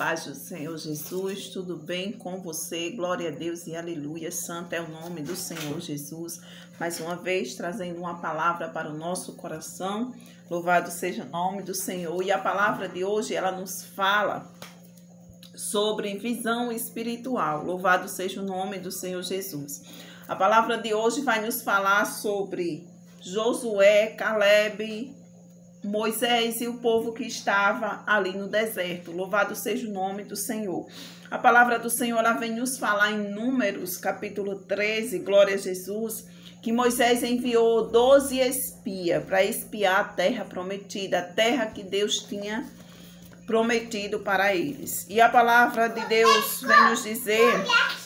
paz do Senhor Jesus, tudo bem com você? Glória a Deus e aleluia, santo é o nome do Senhor Jesus. Mais uma vez trazendo uma palavra para o nosso coração, louvado seja o nome do Senhor. E a palavra de hoje, ela nos fala sobre visão espiritual, louvado seja o nome do Senhor Jesus. A palavra de hoje vai nos falar sobre Josué, Caleb, Moisés e o povo que estava ali no deserto. Louvado seja o nome do Senhor. A palavra do Senhor, ela vem nos falar em Números, capítulo 13, glória a Jesus, que Moisés enviou 12 espias para espiar a terra prometida, a terra que Deus tinha prometido para eles. E a palavra de Deus vem nos dizer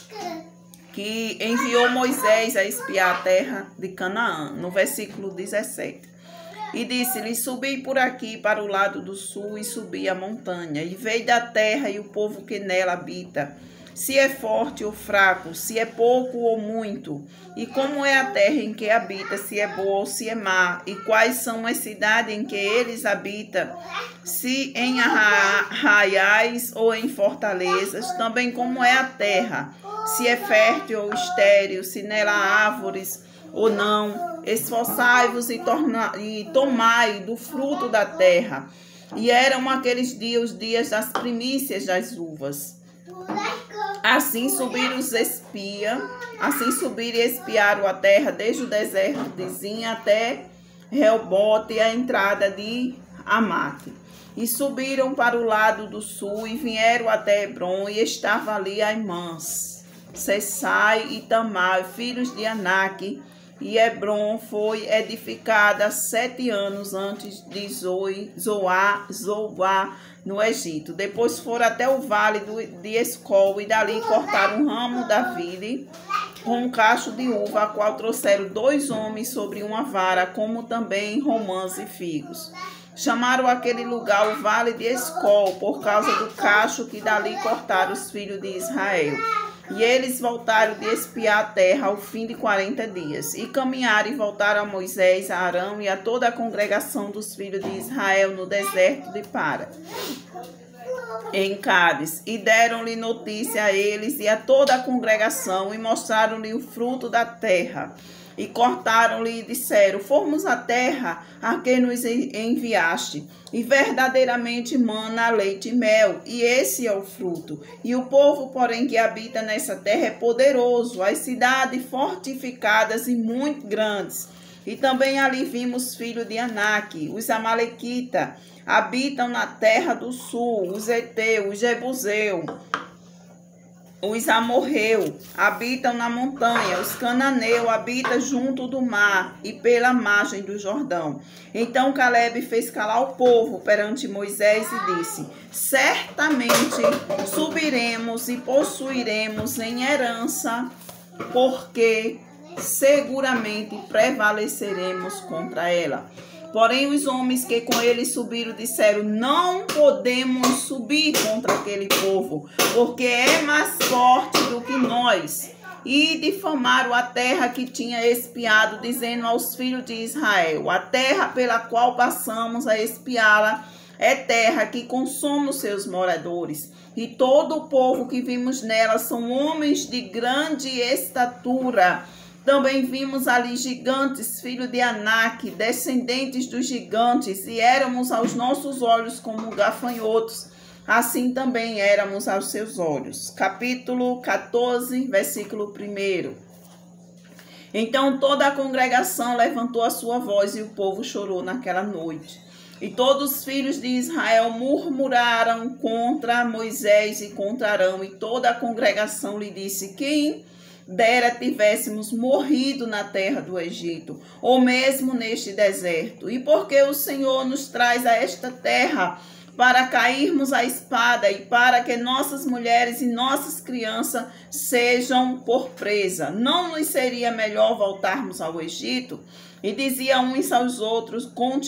que enviou Moisés a espiar a terra de Canaã, no versículo 17. E disse-lhe: subi por aqui para o lado do sul e subi a montanha, e veio da terra e o povo que nela habita, se é forte ou fraco, se é pouco ou muito, e como é a terra em que habita, se é boa ou se é má, e quais são as cidades em que eles habitam, se em arraiais ou em fortalezas, também como é a terra, se é fértil ou estéril, se nela há árvores ou não. Esforçai-vos e tomai do fruto da terra. E eram aqueles dias os dias das primícias das uvas. Assim subiram os espias, assim subiram e espiaram a terra desde o deserto de Zin até Reobote, a entrada de Amate. E subiram para o lado do sul e vieram até Hebron, e estava ali Aimãs, Sessai e Tamar, filhos de Anak. E Hebron foi edificada 7 anos antes de Zoar no Egito. Depois foram até o vale de Escol, e dali cortaram um ramo da vide com um cacho de uva, a qual trouxeram 2 homens sobre uma vara, como também romãs e figos. Chamaram aquele lugar o vale de Escol, por causa do cacho que dali cortaram os filhos de Israel. E eles voltaram de espiar a terra ao fim de 40 dias. E caminharam e voltaram a Moisés, a Arão e a toda a congregação dos filhos de Israel no deserto de Para, em Cádiz. E deram-lhe notícia a eles e a toda a congregação, e mostraram-lhe o fruto da terra. E cortaram-lhe e disseram: fomos à terra a que nos enviaste, e verdadeiramente mana leite e mel, e esse é o fruto. E o povo, porém, que habita nessa terra é poderoso, as cidades fortificadas e muito grandes. E também ali vimos filhos de Anak, os amalequitas, habitam na terra do sul, os heteus, os jebuseus, os amorreus habitam na montanha, os cananeus habitam junto do mar e pela margem do Jordão. Então Caleb fez calar o povo perante Moisés e disse: certamente subiremos e possuiremos em herança, porque seguramente prevaleceremos contra ela. Porém, os homens que com ele subiram disseram: não podemos subir contra aquele povo, porque é mais forte do que nós. E difamaram a terra que tinha espiado, dizendo aos filhos de Israel: a terra pela qual passamos a espiá-la é terra que consome os seus moradores. E todo o povo que vimos nela são homens de grande estatura. Também vimos ali gigantes, filhos de Anak, descendentes dos gigantes, e éramos aos nossos olhos como gafanhotos, assim também éramos aos seus olhos. Capítulo 14, versículo 1. Então toda a congregação levantou a sua voz, e o povo chorou naquela noite. E todos os filhos de Israel murmuraram contra Moisés e contra Arão, e toda a congregação lhe disse: quem dera tivéssemos morrido na terra do Egito, ou mesmo neste deserto. E porque o Senhor nos traz a esta terra para cairmos à espada, e para que nossas mulheres e nossas crianças sejam por presa, não nos seria melhor voltarmos ao Egito? E diziam uns aos outros: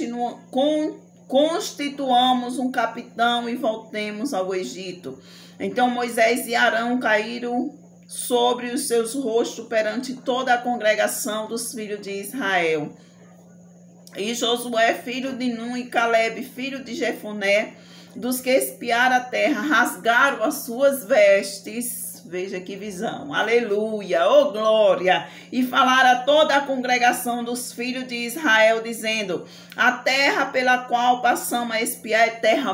constituamos um capitão e voltemos ao Egito. Então Moisés e Arão caíram sobre os seus rostos perante toda a congregação dos filhos de Israel. E Josué, filho de Nun, e Caleb, filho de Jefoné, dos que espiaram a terra rasgaram as suas vestes. Veja que visão, aleluia, oh glória, e falaram a toda a congregação dos filhos de Israel, dizendo: a terra pela qual passamos a espiar é terra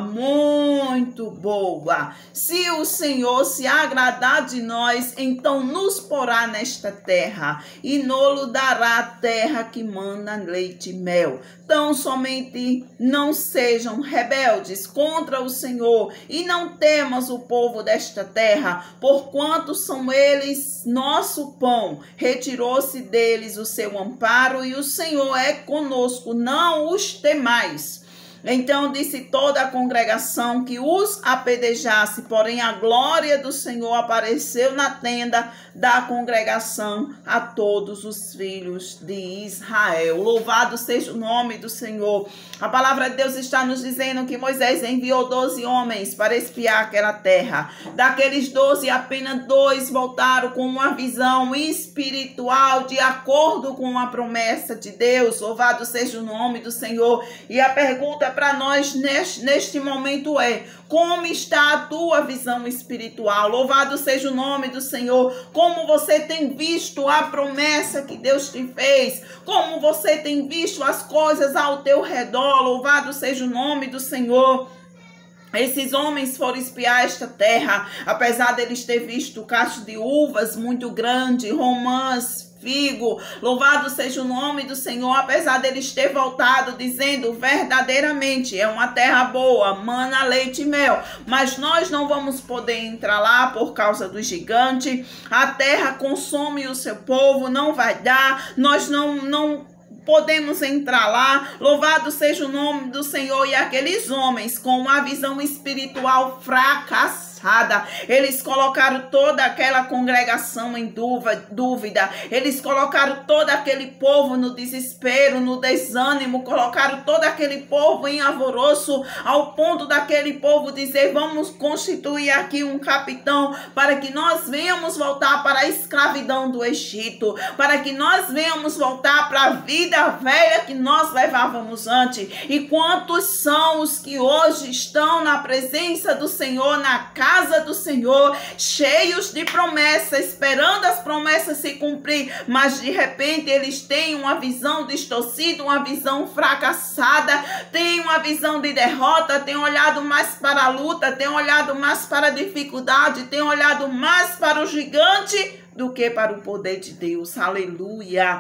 muito boa. Se o Senhor se agradar de nós, então nos porá nesta terra, e nolo dará a terra que manda leite e mel. Tão somente não sejam rebeldes contra o Senhor, e não temas o povo desta terra, porquanto são eles nosso pão. Retirou-se deles o seu amparo, e o Senhor é conosco, não os temais. Então disse toda a congregação que os apedrejasse, porém a glória do Senhor apareceu na tenda da congregação a todos os filhos de Israel. Louvado seja o nome do Senhor. A palavra de Deus está nos dizendo que Moisés enviou 12 homens para espiar aquela terra. Daqueles 12, apenas 2 voltaram com uma visão espiritual de acordo com a promessa de Deus. Louvado seja o nome do Senhor. E a pergunta para nós neste momento é: como está a tua visão espiritual? Louvado seja o nome do Senhor. Como você tem visto a promessa que Deus te fez? Como você tem visto as coisas ao teu redor? Louvado seja o nome do Senhor. Esses homens foram espiar esta terra, apesar deles ter visto cacho de uvas muito grande, romãs, figo. Louvado seja o nome do Senhor, apesar deles ter voltado dizendo: verdadeiramente é uma terra boa, mana leite e mel, mas nós não vamos poder entrar lá por causa do gigante. A terra consome o seu povo, não vai dar, nós não podemos entrar lá. Louvado seja o nome do Senhor. E aqueles homens com uma visão espiritual fracassada, eles colocaram toda aquela congregação em dúvida, eles colocaram todo aquele povo no desespero, no desânimo, colocaram todo aquele povo em alvoroço, ao ponto daquele povo dizer: vamos constituir aqui um capitão para que nós venhamos voltar para a escravidão do Egito, para que nós venhamos voltar para a vida velha que nós levávamos antes. E quantos são os que hoje estão na presença do Senhor, na casa do Senhor, cheios de promessas, esperando as promessas se cumprir, mas de repente eles têm uma visão distorcida, uma visão fracassada, têm uma visão de derrota, têm olhado mais para a luta, têm olhado mais para a dificuldade, têm olhado mais para o gigante do que para o poder de Deus. Aleluia!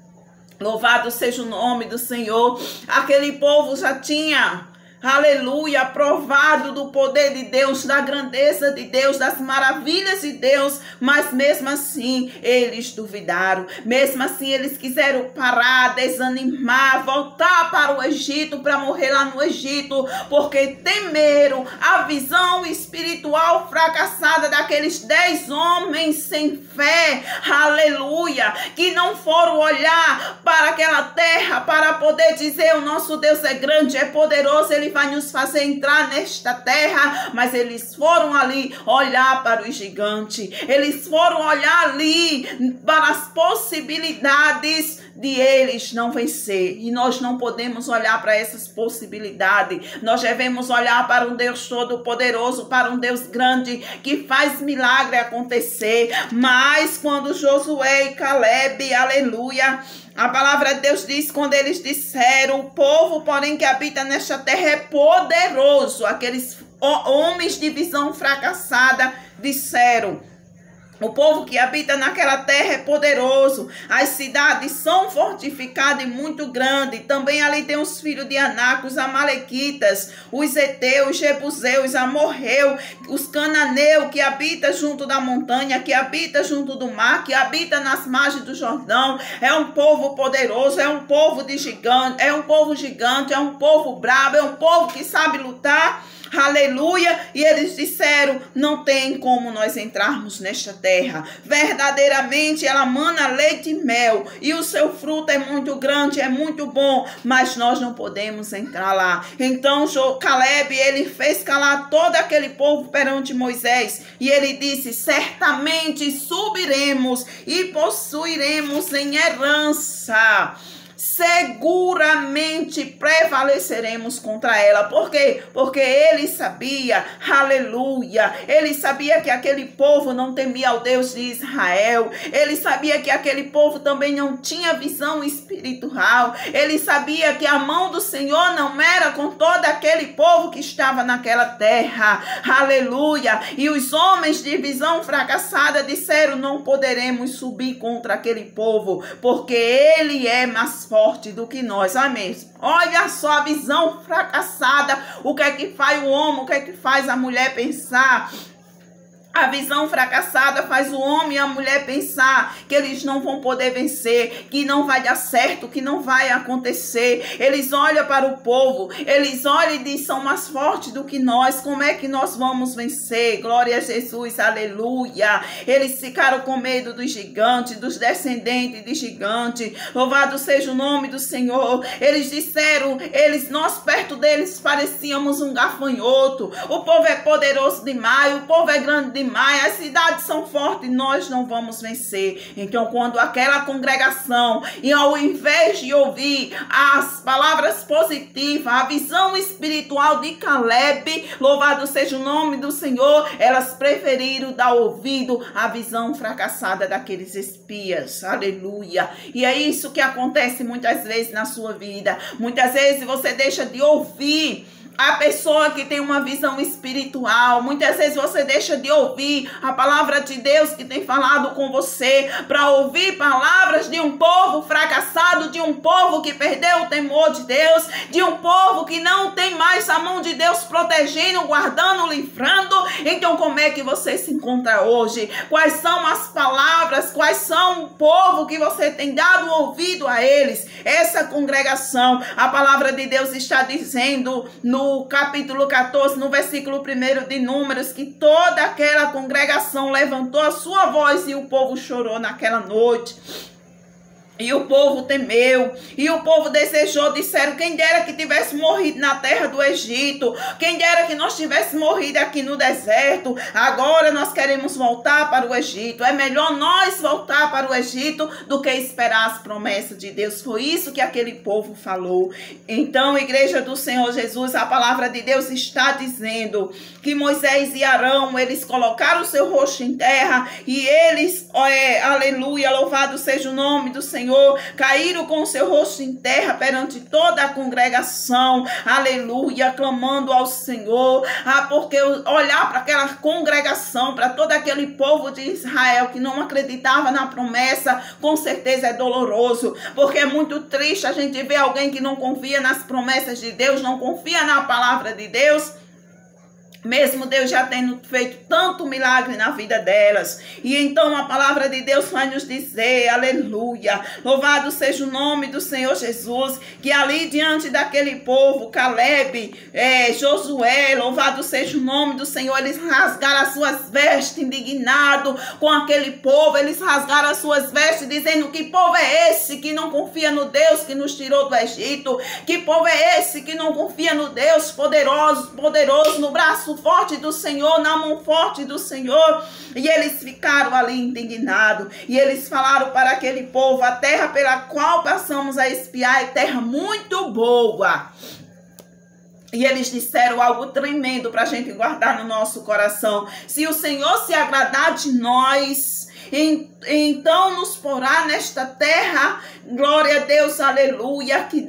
Louvado seja o nome do Senhor. Aquele povo já tinha, aleluia, provado do poder de Deus, da grandeza de Deus, das maravilhas de Deus, mas mesmo assim eles duvidaram, mesmo assim eles quiseram parar, desanimar, voltar para o Egito, para morrer lá no Egito, porque temeram a visão espiritual fracassada daqueles 10 homens sem fé, aleluia, que não foram olhar para aquela terra para poder dizer: o nosso Deus é grande, é poderoso, ele vai nos fazer entrar nesta terra. Mas eles foram ali olhar para o gigante, eles foram olhar ali para as possibilidades de eles não vencer. E nós não podemos olhar para essas possibilidades. Nós devemos olhar para um Deus todo-poderoso, para um Deus grande que faz milagre acontecer. Mas quando Josué e Caleb, aleluia, a palavra de Deus diz, quando eles disseram: o povo, porém, que habita nesta terra é poderoso. Aqueles homens de visão fracassada disseram: o povo que habita naquela terra é poderoso. As cidades são fortificadas e muito grandes. Também ali tem os filhos de Anak, os amalequitas, os heteus, os jebuseus, os amorreus, os cananeus que habita junto da montanha, que habita junto do mar, que habita nas margens do Jordão. É um povo poderoso, é um povo de gigante, é um povo gigante, é um povo bravo, é um povo que sabe lutar. Aleluia! E eles disseram: não tem como nós entrarmos nesta terra. Verdadeiramente ela mana leite e mel, e o seu fruto é muito grande, é muito bom, mas nós não podemos entrar lá. Então Caleb, ele fez calar todo aquele povo perante Moisés, e ele disse: certamente subiremos e possuiremos em herança seguramente prevaleceremos contra ela. Por quê? Porque ele sabia, aleluia, ele sabia que aquele povo não temia ao Deus de Israel, ele sabia que aquele povo também não tinha visão espiritual, ele sabia que a mão do Senhor não era com todo aquele povo que estava naquela terra, aleluia, e os homens de visão fracassada disseram: não poderemos subir contra aquele povo, porque ele é mais forte do que nós. Amém. Olha só a visão fracassada, o que é que faz o homem, o que é que faz a mulher pensar. A visão fracassada faz o homem e a mulher pensar que eles não vão poder vencer, que não vai dar certo, que não vai acontecer. Eles olham para o povo, eles olham e dizem: são mais fortes do que nós, como é que nós vamos vencer? Glória a Jesus, aleluia. Eles ficaram com medo dos gigantes, dos descendentes de gigante. Louvado seja o nome do Senhor. Eles disseram, nós perto deles parecíamos um gafanhoto. O povo é poderoso demais, o povo é grande demais. As cidades são fortes, nós não vamos vencer. Então, quando aquela congregação, e ao invés de ouvir as palavras positivas, a visão espiritual de Caleb, louvado seja o nome do Senhor, elas preferiram dar ouvido à visão fracassada daqueles espias. Aleluia. E é isso que acontece muitas vezes na sua vida. Muitas vezes você deixa de ouvir a pessoa que tem uma visão espiritual. Muitas vezes você deixa de ouvir a palavra de Deus que tem falado com você, para ouvir palavras de um povo fracassado, de um povo que perdeu o temor de Deus, de um povo que não tem mais a mão de Deus protegendo, guardando, livrando. Então, como é que você se encontra hoje? Quais são as palavras, quais são o povo que você tem dado ouvido a eles? Essa congregação, a palavra de Deus está dizendo no capítulo 14, no versículo 1 de Números, que toda aquela congregação levantou a sua voz e o povo chorou naquela noite. E o povo temeu, e o povo desejou, disseram: quem dera que tivesse morrido na terra do Egito, quem dera que nós tivesse morrido aqui no deserto, agora nós queremos voltar para o Egito, é melhor nós voltar para o Egito do que esperar as promessas de Deus. Foi isso que aquele povo falou. Então, igreja do Senhor Jesus, a palavra de Deus está dizendo que Moisés e Arão, eles colocaram o seu rosto em terra, e eles, aleluia, louvado seja o nome do Senhor, caíram com o seu rosto em terra perante toda a congregação, aleluia, clamando ao Senhor. Porque olhar para aquela congregação, para todo aquele povo de Israel que não acreditava na promessa, com certeza é doloroso, porque é muito triste a gente ver alguém que não confia nas promessas de Deus, não confia na palavra de Deus, mesmo Deus já tendo feito tanto milagre na vida delas. E então a palavra de Deus vai nos dizer, aleluia, louvado seja o nome do Senhor Jesus, que ali diante daquele povo, Caleb, Josué, louvado seja o nome do Senhor, eles rasgaram as suas vestes indignados com aquele povo, eles rasgaram as suas vestes dizendo: que povo é esse que não confia no Deus que nos tirou do Egito? Que povo é esse que não confia no Deus poderoso, no braço forte do Senhor, na mão forte do Senhor? E eles ficaram ali indignados, e eles falaram para aquele povo: a terra pela qual passamos a espiar é terra muito boa. E eles disseram algo tremendo para a gente guardar no nosso coração: se o Senhor se agradar de nós, então nos porá nesta terra, glória a Deus, aleluia, que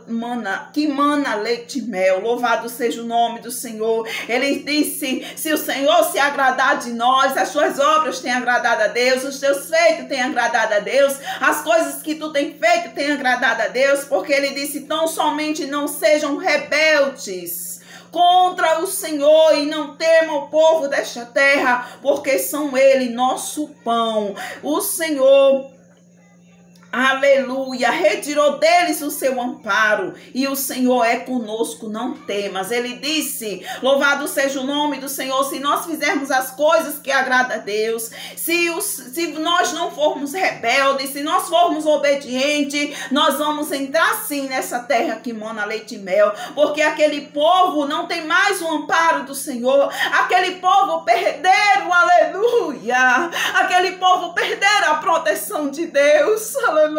mana leite e mel. Louvado seja o nome do Senhor. Ele disse: se o Senhor se agradar de nós, as suas obras têm agradado a Deus, os teus feitos têm agradado a Deus, as coisas que tu tens feito têm agradado a Deus, porque ele disse: tão somente não sejam rebeldes contra o Senhor e não temam o povo desta terra, porque são ele nosso pão. O Senhor, aleluia, retirou deles o seu amparo, e o Senhor é conosco, não temas. Ele disse, louvado seja o nome do Senhor, se nós fizermos as coisas que agradam a Deus, se nós não formos rebeldes, se nós formos obedientes, nós vamos entrar sim nessa terra que mana leite e mel, porque aquele povo não tem mais o amparo do Senhor, aquele povo perderam, aleluia, aquele aquele povo perderam a proteção de Deus.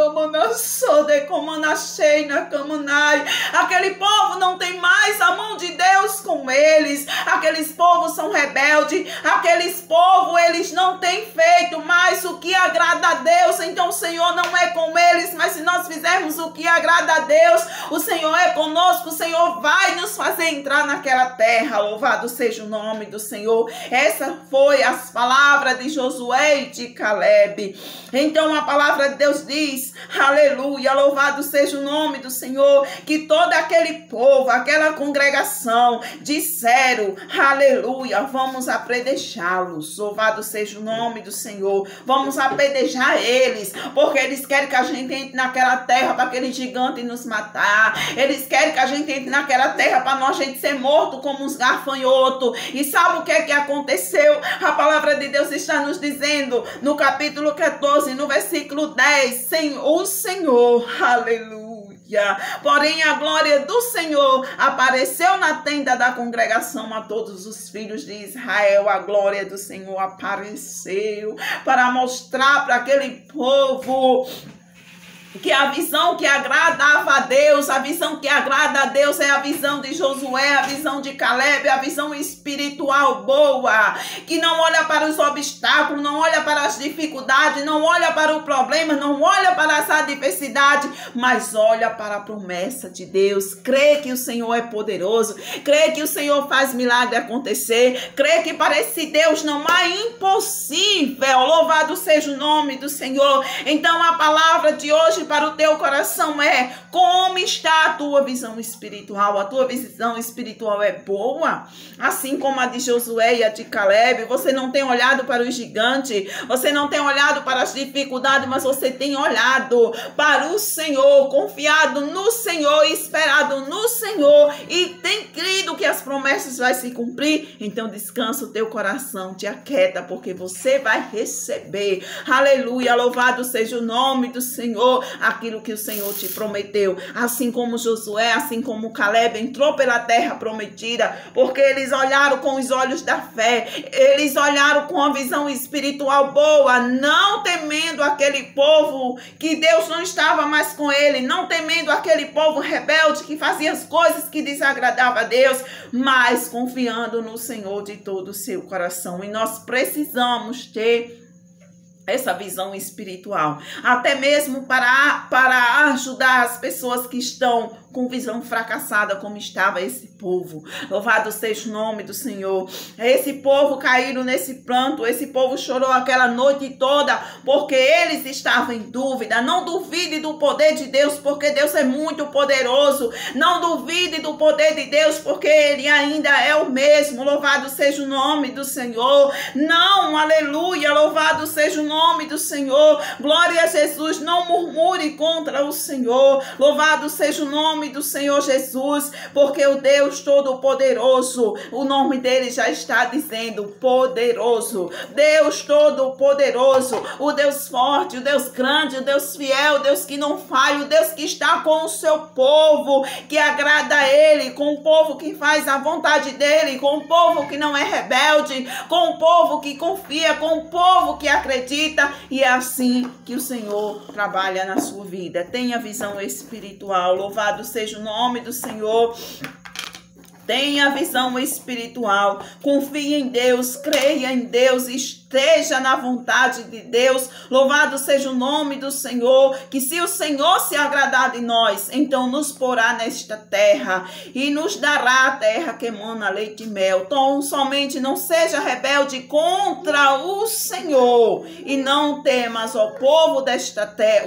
Aquele povo não tem mais a mão de Deus com eles. Aqueles povos são rebeldes. Aqueles povos, eles não têm feito mais o que agrada a Deus. Então o Senhor não é com eles, mas se nós fizermos o que agrada a Deus, o Senhor é conosco. O Senhor vai nos fazer entrar naquela terra. Louvado seja o nome do Senhor. Essa foi as palavras de Josué e de Caleb. Então a palavra de Deus diz, aleluia, louvado seja o nome do Senhor, que todo aquele povo, aquela congregação disseram, aleluia, vamos apedrejá-los. Louvado seja o nome do Senhor. Vamos apedrejar eles, porque eles querem que a gente entre naquela terra para aquele gigante nos matar. Eles querem que a gente entre naquela terra para nós gente ser morto como uns gafanhotos. E sabe o que é que aconteceu? A palavra de Deus está nos dizendo no capítulo 14, no versículo 10, o Senhor, aleluia. Porém, a glória do Senhor apareceu na tenda da congregação a todos os filhos de Israel. A glória do Senhor apareceu para mostrar para aquele povo que a visão que agradava a Deus, a visão que agrada a Deus é a visão de Josué, a visão de Caleb, a visão espiritual boa, que não olha para os obstáculos, não olha para as dificuldades, não olha para o problema, não olha para as adversidades, mas olha para a promessa de Deus, crê que o Senhor é poderoso, crê que o Senhor faz milagre acontecer, crê que para esse Deus não há impossível. Louvado seja o nome do Senhor. Então a palavra de hoje para o teu coração é: como está a tua visão espiritual? A tua visão espiritual é boa? Assim como a de Josué e a de Caleb, você não tem olhado para o gigante, você não tem olhado para as dificuldades, mas você tem olhado para o Senhor, confiado no Senhor, esperado no Senhor e tem crido que as promessas vão se cumprir. Então descansa o teu coração, te aquieta, porque você vai receber, aleluia, louvado seja o nome do Senhor, aquilo que o Senhor te prometeu. Assim como Josué, assim como Caleb entrou pela terra prometida, porque eles olharam com os olhos da fé, eles olharam com a visão espiritual boa, não temendo aquele povo que Deus não estava mais com ele, não temendo aquele povo rebelde que fazia as coisas que desagradavam a Deus, mas confiando no Senhor de todo o seu coração. E nós precisamos ter essa visão espiritual, até mesmo para ajudar as pessoas que estão com visão fracassada, como estava esse povo. Louvado seja o nome do Senhor. Esse povo caíram nesse pranto, esse povo chorou aquela noite toda, porque eles estavam em dúvida. Não duvide do poder de Deus, porque Deus é muito poderoso. Não duvide do poder de Deus, porque Ele ainda é o mesmo. Louvado seja o nome do Senhor. Não, aleluia, louvado seja o nome do Senhor. Glória a Jesus, não murmure contra o Senhor. Louvado seja o nome do Senhor Jesus, porque o Deus Todo-Poderoso, o nome dele já está dizendo poderoso, Deus Todo-Poderoso, o Deus forte, o Deus grande, o Deus fiel, o Deus que não falha, o Deus que está com o seu povo, que agrada a ele, com o povo que faz a vontade dele, com o povo que não é rebelde, com o povo que confia, com o povo que acredita. E é assim que o Senhor trabalha na sua vida. Tenha visão espiritual. Louvado seja o nome do Senhor. Tenha visão espiritual, confie em Deus, creia em Deus, esteja na vontade de Deus. Louvado seja o nome do Senhor, que se o Senhor se agradar de nós, então nos porá nesta terra e nos dará a terra que emana leite e mel. Então somente não seja rebelde contra o Senhor e não temas o povo desta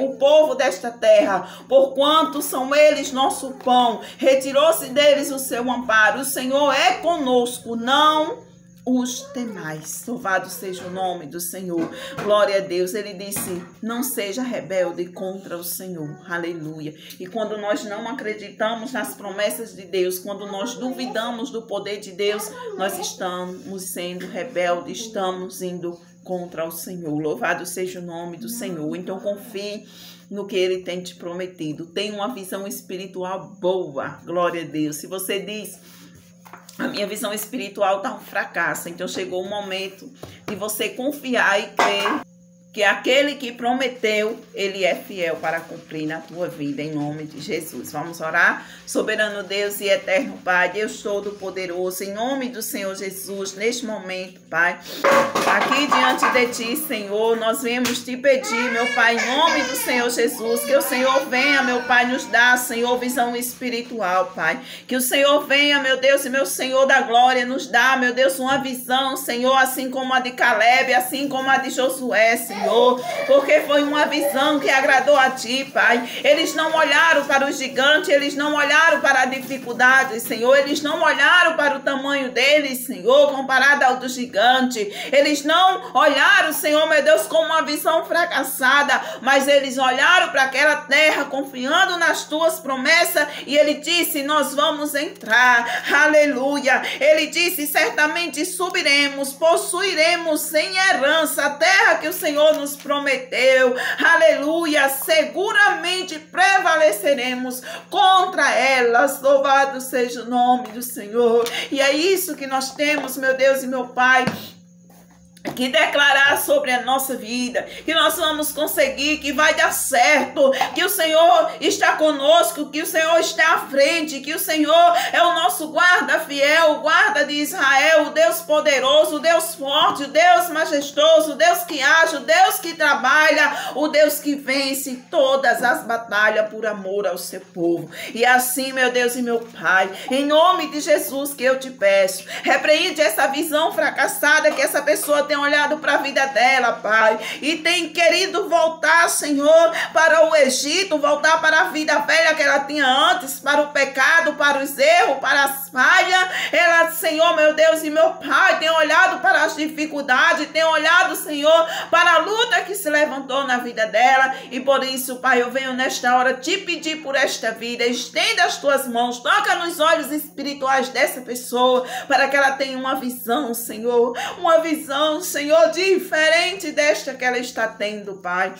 terra, porquanto são eles nosso pão. Retirou-se deles o seu amparo. O Senhor é conosco, não os temais. Louvado seja o nome do Senhor. Glória a Deus. Ele disse: não seja rebelde contra o Senhor. Aleluia. E quando nós não acreditamos nas promessas de Deus, quando nós duvidamos do poder de Deus, nós estamos sendo rebeldes, estamos indo contra o Senhor. Louvado seja o nome do Senhor. Então confie no que Ele tem te prometido. Tenha uma visão espiritual boa. Glória a Deus. Se você diz: a minha visão espiritual está um fracasso, então chegou o momento de você confiar e crer que aquele que prometeu, ele é fiel para cumprir na tua vida, em nome de Jesus. Vamos orar? Soberano Deus e eterno Pai, Deus Todo-Poderoso, em nome do Senhor Jesus, neste momento, Pai, aqui diante de Ti, Senhor, nós viemos Te pedir, meu Pai, em nome do Senhor Jesus, que o Senhor venha, meu Pai, nos dar, Senhor, visão espiritual, Pai, que o Senhor venha, meu Deus e meu Senhor da glória, nos dar, meu Deus, uma visão, Senhor, assim como a de Caleb, assim como a de Josué, Senhor, porque foi uma visão que agradou a Ti, Pai. Eles não olharam para o gigante, eles não olharam para a dificuldade, Senhor, eles não olharam para o tamanho deles, Senhor, comparado ao do gigante, eles não olharam, Senhor, meu Deus, com uma visão fracassada, mas eles olharam para aquela terra confiando nas Tuas promessas, e Ele disse, nós vamos entrar, aleluia, Ele disse, certamente subiremos, possuiremos sem herança a terra que o Senhor nos prometeu, aleluia, seguramente prevaleceremos contra elas, louvado seja o nome do Senhor. E é isso que nós temos, meu Deus e meu Pai, que declarar sobre a nossa vida, que nós vamos conseguir, que vai dar certo, que o Senhor está conosco, que o Senhor está à frente, que o Senhor é o nosso guarda fiel, o guarda de Israel, o Deus poderoso, o Deus forte, o Deus majestoso, o Deus que age, o Deus que trabalha, o Deus que vence todas as batalhas por amor ao seu povo. E assim, meu Deus e meu Pai, em nome de Jesus que eu te peço, repreende essa visão fracassada que essa pessoa tem olhado para a vida dela, Pai, e tem querido voltar, Senhor, para o Egito, voltar para a vida velha que ela tinha antes, para o pecado, para os erros, para as falhas. Ela, Senhor, meu Deus e meu Pai, tem olhado para as dificuldades, tem olhado, Senhor, para a luta que se levantou na vida dela, e por isso, Pai, eu venho nesta hora te pedir por esta vida, estenda as Tuas mãos, toca nos olhos espirituais dessa pessoa, para que ela tenha uma visão, Senhor, uma visão, Senhor, diferente desta que ela está tendo, Pai.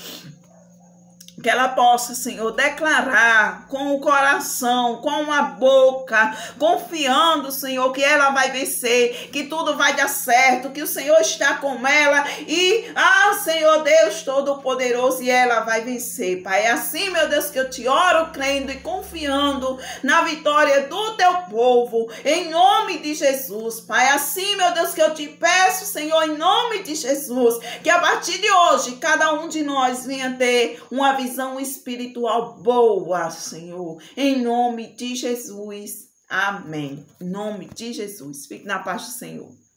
Que ela possa, Senhor, declarar com o coração, com a boca, confiando, Senhor, que ela vai vencer, que tudo vai dar certo, que o Senhor está com ela e, Senhor Deus Todo-Poderoso, e ela vai vencer, Pai. É assim, meu Deus, que eu te oro, crendo e confiando na vitória do Teu povo, em nome de Jesus, Pai. É assim, meu Deus, que eu te peço, Senhor, em nome de Jesus, que a partir de hoje, cada um de nós venha ter uma visão espiritual boa, Senhor, em nome de Jesus, amém, em nome de Jesus, fique na paz do Senhor.